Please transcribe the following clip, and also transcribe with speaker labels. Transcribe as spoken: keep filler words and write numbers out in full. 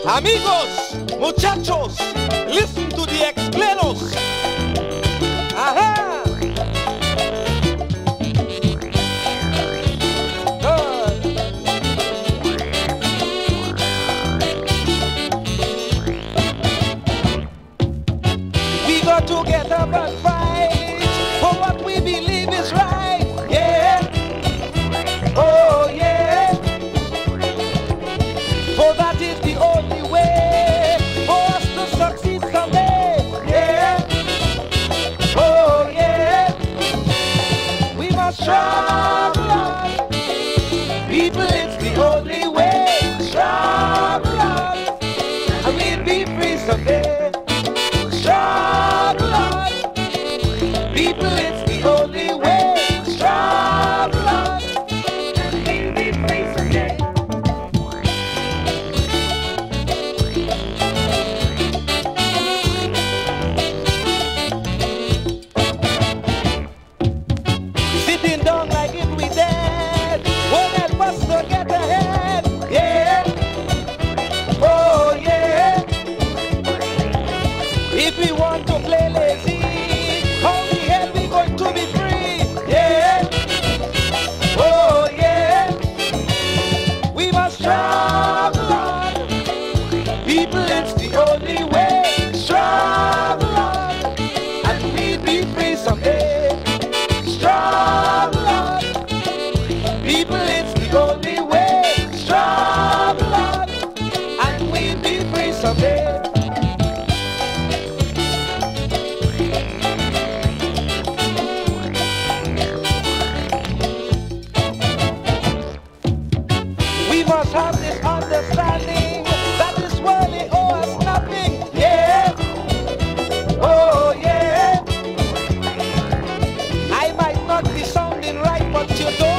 Speaker 1: Amigos, muchachos, listen to the explainos. Ajá. Good. We got to get up and fight for what we believe is right. Yeah. Oh yeah. For that is the only way for us to succeed someday. Yeah. Oh yeah. We must struggle on. People, it's the only way. Struggle on. And we'll be free someday. Struggle on. People, it's the only way. Struggle on. And we'll be free someday. Sitting down like if we dead won't help us to get ahead. Yeah. Oh yeah. If we want to play lazy, how the hell we going to be free? Yeah. Oh yeah. We must struggle on. People, it's the only way. Struggle on. And we'll be free someday. Struggle on. People, it's the only way. Struggle on. And we'll be free someday. We must have this understanding that this world ain't owe us nothing. Yeah. Oh yeah. I might not be sounding right, but you don't